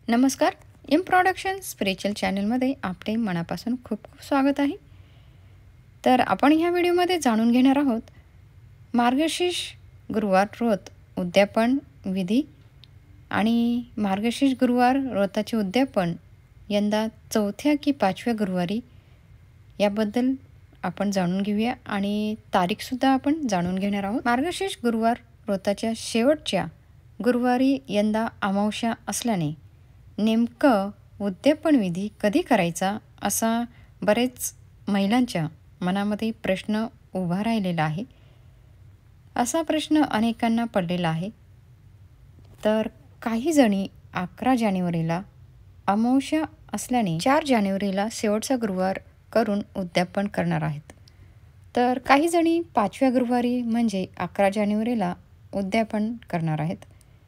नमस्कार. M production spiritual चॅनलमध्ये आपले मनापासून खूप खूप स्वागत आहे. तर आपण ह्या व्हिडिओमध्ये जाणून घेणार आहोत मार्गशीर्ष गुरुवार व्रत उद्यापन विधी आणि मार्गशीर्ष गुरुवार व्रताचे उद्यापन यंदा 4थ्या की 5व्या गुरुवारी याबद्दल आपण जाणून घेऊया आणि तारीखसुद्धा आपण जाणून घेणार आहोत. मार्गशीर्ष गुरुवार व्रताच्या शेवटच्या गुरुवारी यंदा अमावस्या असल्याने नेमकं उद्यापन विधी कधी करायचा असा बरेच महिलांच्या मनामध्ये प्रश्न उभा राहिलेला आहे. असा प्रश्न अनेकांना पडलेला आहे. तर काही जणी 11 जानेवारीला अमावस्या असल्याने 4 जानेवारीला शेवटचा गुरुवार करून उद्यापन करणार आहेत. तर काही जणी 5व्या गुरुवारी म्हणजे 11 जानेवारीला उद्यापन करणार आहेत.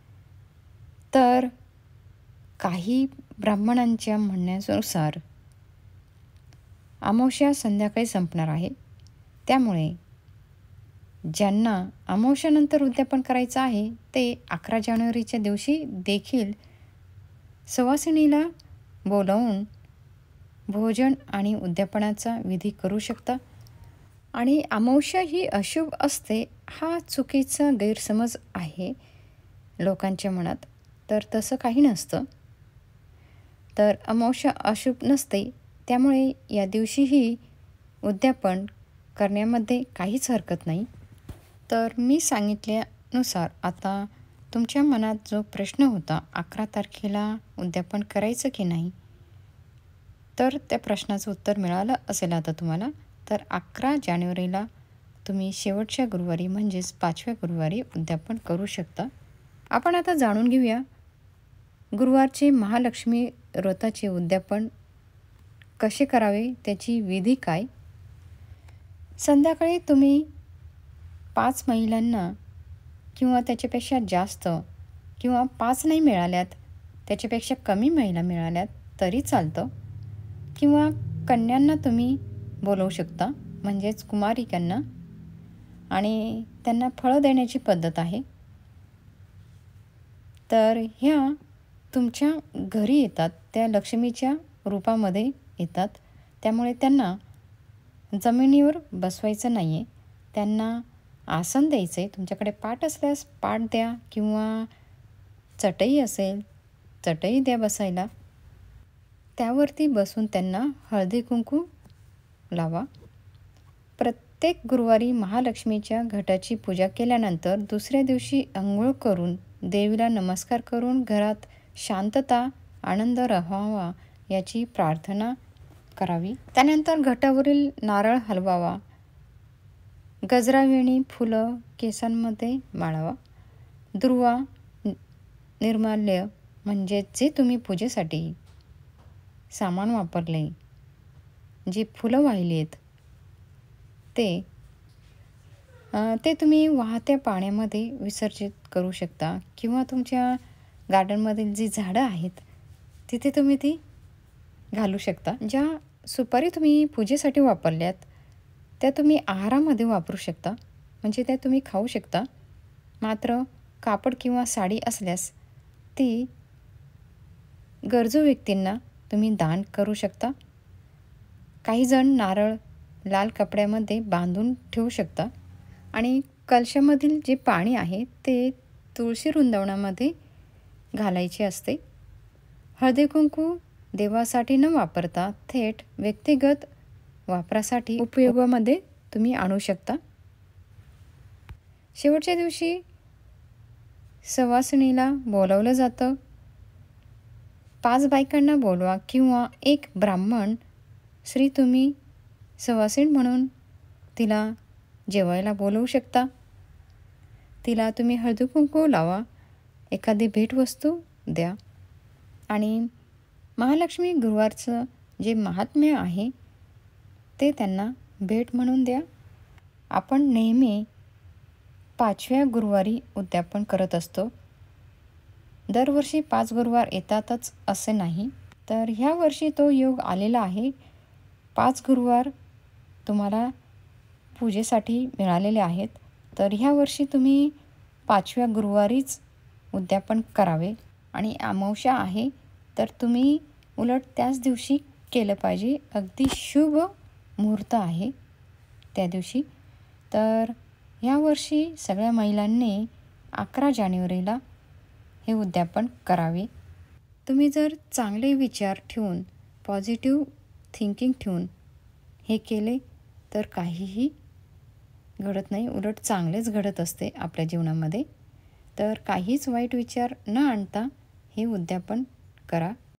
तर काही ब्राह्मणांच्या म्हणण्यानुसार अमावस्या संध्याकाळी संपणार आहे. त्यामुळे ज्यांना अमावस्यानंतर उद्यापन करायचं आहे ते 11 जानेवारीच्या दिवशी देखील सुवासिनीला बोलावून भोजन आणि उद्यापनाचा विधी करू शकता. आणि अमावस्या ही अशुभ असते हा चुकीचा गैरसमज आहे लोकांच्या मनात. तर तसं काही नसतं. तर अमावस्या अशुभ नसते, त्यामुळे या दिवशीही उद्यापन करण्यामध्ये काहीच हरकत नाही. तर मी सांगितल्यानुसार आता तुमच्या मनात जो प्रश्न होता 11 तारखेला उद्यापन करायचं की नाही, तर त्या प्रश्नाचं उत्तर मिळालं असेल आता तुम्हाला. तर 11 जानेवारीला तुम्ही शेवटच्या गुरुवारी म्हणजेच 5व्या गुरुवारी उद्यापन करू शकता. आपण आता जाणून घेऊया गुरुवारचे महालक्ष्मी व्रताचे उद्यापन कसे करावे, त्याची विधी काय. संध्याकाळी तुम्ही 5 महिलांना किंवा त्याच्यापेक्षा जास्त किंवा 5 नाही मिळाल्यात त्याच्यापेक्षा कमी महिला मिळाल्यात तरी चालतं, किंवा कन्यांना तुम्ही बोलवू शकता म्हणजेच कुमारिकांना, आणि त्यांना फळं देण्याची पद्धत आहे. तर ह्या तुमच्या घरी येतात, त्या लक्ष्मीच्या रूपामध्ये येतात. त्यामुळे त्यांना जमिनीवर बसवायचं नाही आहे, त्यांना आसन द्यायचं आहे. तुमच्याकडे पाट असल्यास पाट द्या किंवा चटई असेल चटई द्या बसायला. त्यावरती बसून त्यांना हळदी कुंकू लावा. प्रत्येक गुरुवारी महालक्ष्मीच्या घटाची पूजा केल्यानंतर दुसऱ्या दिवशी अंघोळ करून देवीला नमस्कार करून घरात शांतता आनंद राहावा याची प्रार्थना करावी. त्यानंतर घटावरील नारळ हलवावा, गजरा वेणी फुलं केसांमध्ये माळावा. दुर्वा निर्माल्य म्हणजे जे तुम्ही पूजेसाठी सामान वापरले, जी फुलं वाहिली आहेत ते तुम्ही वाहत्या पाण्यामध्ये विसर्जित करू शकता, किंवा तुमच्या गार्डनमधील जी झाडं आहेत तिथे तुम्ही ती घालू शकता. ज्या सुपारी तुम्ही पूजेसाठी वापरल्यात त्या तुम्ही आहारामध्ये वापरू शकता, म्हणजे त्या तुम्ही खाऊ शकता. मात्र कापड किंवा साडी असल्यास ती गरजू व्यक्तींना तुम्ही दान करू शकता. काही जण नारळ लाल कपड्यामध्ये बांधून ठेवू शकता, आणि कलशामधील जे पाणी आहे ते तुळशी वृंदावनामध्ये घालायचे असते. हळदी कुंकू देवासाठी न वापरता थेट व्यक्तिगत वापरासाठी उपयोगामध्ये तुम्ही आणू शकता. शेवटच्या दिवशी सुवासिनीला बोलावलं जातं. 5 बायकांना बोलवा किंवा एक ब्राह्मण स्त्री तुम्ही सुवासिन म्हणून तिला जेवायला बोलवू शकता. तिला तुम्ही हळदी कुंकू लावा, एखादी भेटवस्तू द्या, आणि महालक्ष्मी गुरुवारचं जे महात्म्य आहे ते त्यांना भेट म्हणून द्या. आपण नेहमी 5व्या गुरुवारी उद्यापन करत असतो. दरवर्षी 5 गुरुवार येतातच असे नाही. तर ह्या वर्षी तो योग आलेला आहे. 5 गुरुवार तुम्हाला पूजेसाठी मिळालेले आहेत. तर ह्या वर्षी तुम्ही 5व्या गुरुवारीच उद्यापन करावे. आणि अमावस्या आहे तर तुम्ही उलट त्याच दिवशी केलं पाहिजे. अगदी शुभ मुहूर्त आहे त्या दिवशी. तर यावर्षी सगळ्या महिलांनी 11 जानेवारीला हे उद्यापन करावे. तुम्ही जर चांगले विचार ठेवून, पॉझिटिव्ह थिंकिंग ठेवून हे केले तर काहीही घडत नाही, उलट चांगलेच घडत असते आपल्या जीवनामध्ये. तर काहीच वाईट विचार न आणता हे उद्यापन करा.